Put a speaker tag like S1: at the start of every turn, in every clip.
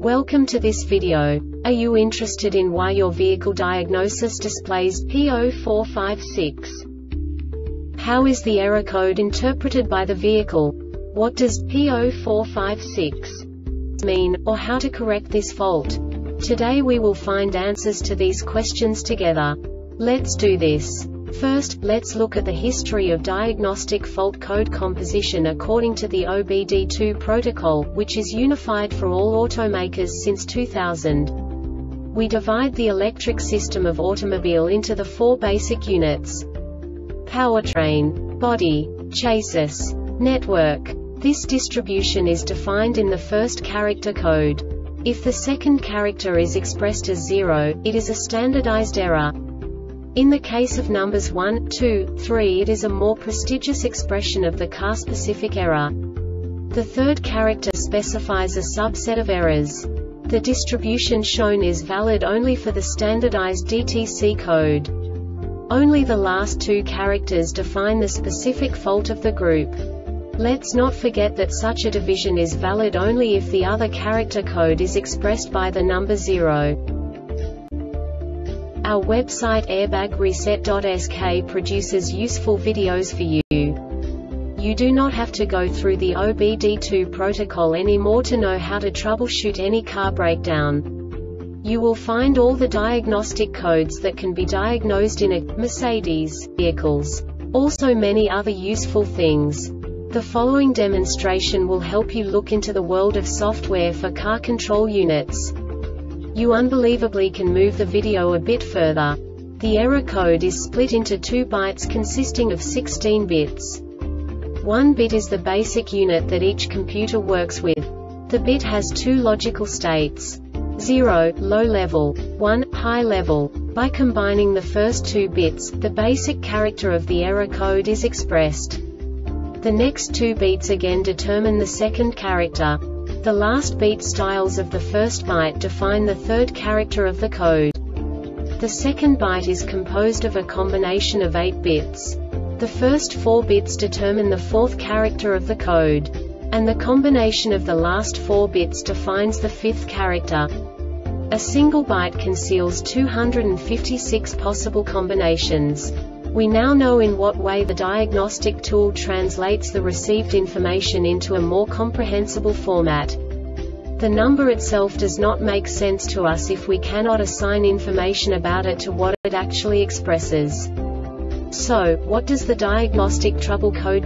S1: Welcome to this video. Are you interested in why your vehicle diagnosis displays P0456? How is the error code interpreted by the vehicle? What does P0456 mean, or how to correct this fault? Today we will find answers to these questions together. Let's do this. First, let's look at the history of diagnostic fault code composition according to the OBD2 protocol, which is unified for all automakers since 2000. We divide the electric system of automobile into the four basic units: powertrain, body, chassis, network. This distribution is defined in the first character code. If the second character is expressed as 0, it is a standardized error. In the case of numbers 1, 2, 3, it is a more prestigious expression of the car-specific error. The third character specifies a subset of errors. The distribution shown is valid only for the standardized DTC code. Only the last two characters define the specific fault of the group. Let's not forget that such a division is valid only if the other character code is expressed by the number 0. Our website airbagreset.sk produces useful videos for you. You do not have to go through the OBD2 protocol anymore to know how to troubleshoot any car breakdown. You will find all the diagnostic codes that can be diagnosed in a Mercedes vehicles. Also many other useful things. The following demonstration will help you look into the world of software for car control units. You unbelievably can move the video a bit further. The error code is split into 2 bytes consisting of 16 bits. 1 bit is the basic unit that each computer works with. The bit has 2 logical states: 0, low level, 1, high level. By combining the first 2 bits, the basic character of the error code is expressed. The next 2 beats again determine the second character. The last beat styles of the first byte define the third character of the code. The second byte is composed of a combination of 8 bits. The first 4 bits determine the fourth character of the code. And the combination of the last 4 bits defines the fifth character. A single byte conceals 256 possible combinations. We now know in what way the diagnostic tool translates the received information into a more comprehensible format. The number itself does not make sense to us if we cannot assign information about it to what it actually expresses. So, what does the diagnostic trouble code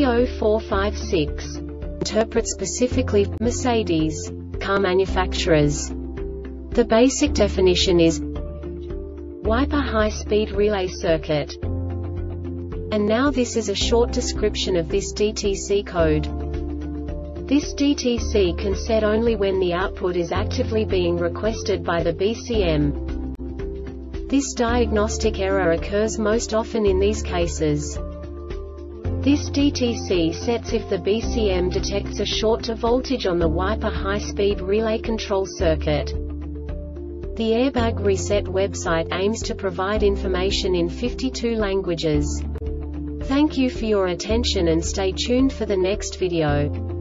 S1: P0456 interpret specifically for Mercedes car manufacturers? The basic definition is wiper high-speed relay circuit. And now this is a short description of this DTC code. This DTC can set only when the output is actively being requested by the BCM. This diagnostic error occurs most often in these cases. This DTC sets if the BCM detects a short to voltage on the wiper high-speed relay control circuit. The Airbag Reset website aims to provide information in 52 languages. Thank you for your attention and stay tuned for the next video.